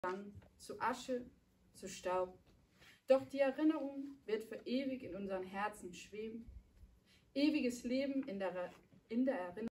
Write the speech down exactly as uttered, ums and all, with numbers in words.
Gang, zu Asche, zu Staub. Doch die Erinnerung wird für ewig in unseren Herzen schweben. Ewiges Leben in der, in der Erinnerung.